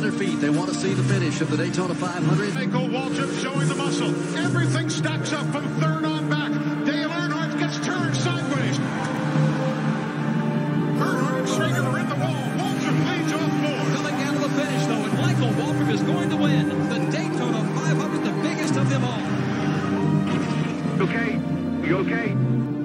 their feet. They want to see the finish of the Daytona 500. Michael Waltrip showing the muscle. Everything stacks up from third on back. Dale Earnhardt gets turned sideways. Earnhardt Schrager in the wall. Waltrip leads off four. Coming down to the finish, though, and Michael Waltrip is going to win the Daytona 500, the biggest of them all. Okay? You okay?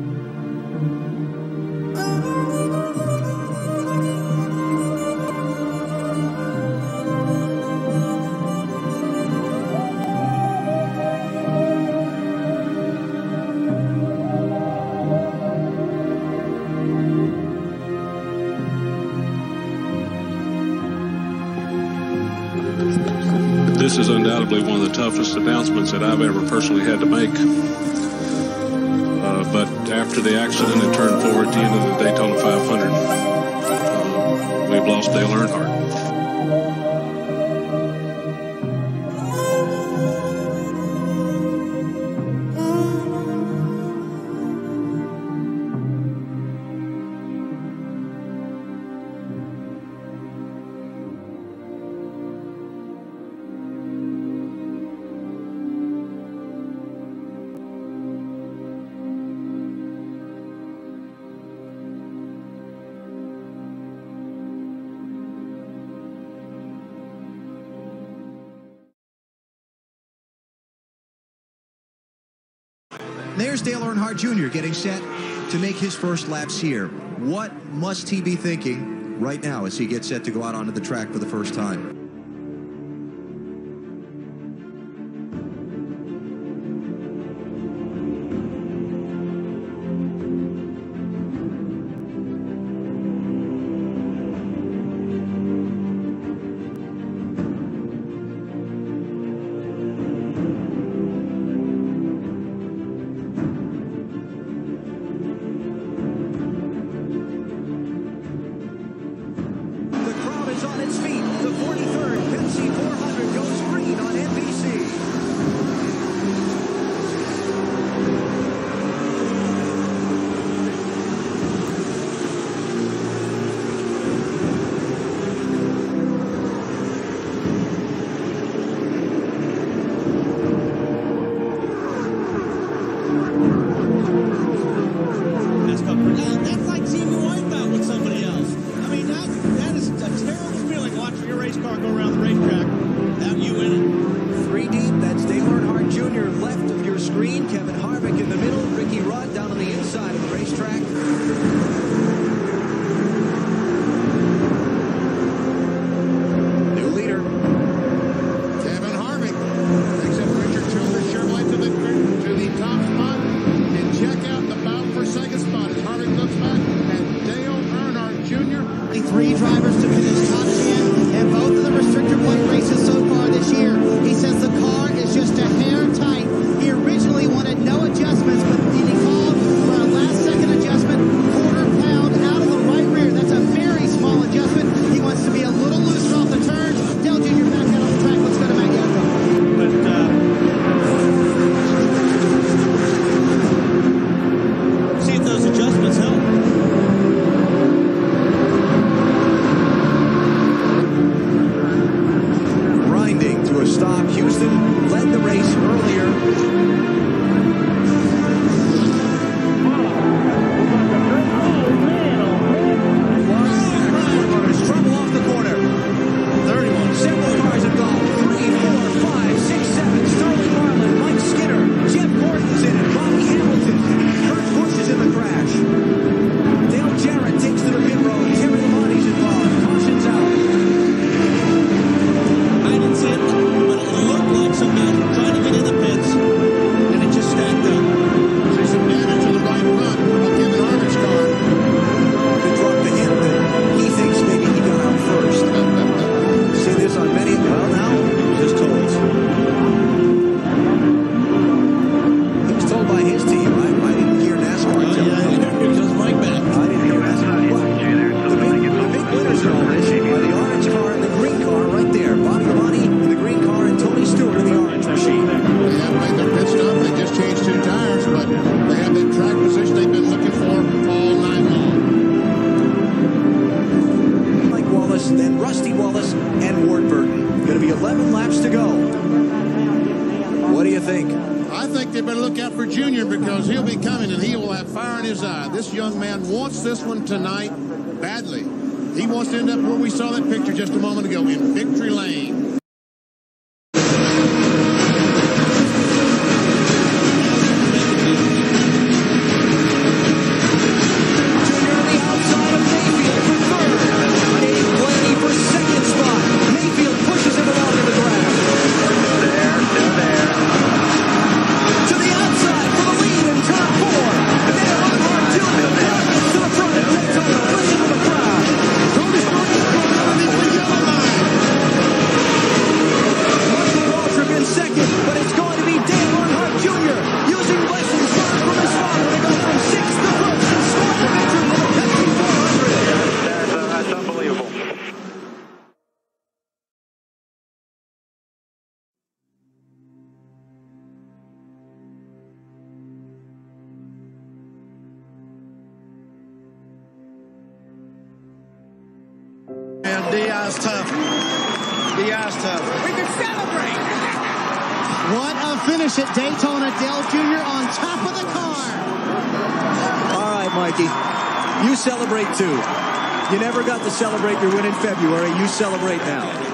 This is undoubtedly one of the toughest announcements that I've ever personally had to make. But after the accident in turn 4 at the end of the Daytona 500, we've lost Dale Earnhardt. There's Dale Earnhardt Jr. getting set to make his first laps here. What must he be thinking right now as he gets set to go out onto the track for the first time? On its feet, the 45 think they better look out for Junior because he'll be coming and he will have fire in his eye. This young man wants this one tonight badly. He wants to end up where we saw that picture just a moment ago in victory lane. Diaz tough. Diaz tough. We can celebrate. What a finish at Daytona. Dale Jr. on top of the car. All right, Mikey. You celebrate too. You never got to celebrate your win in February. You celebrate now.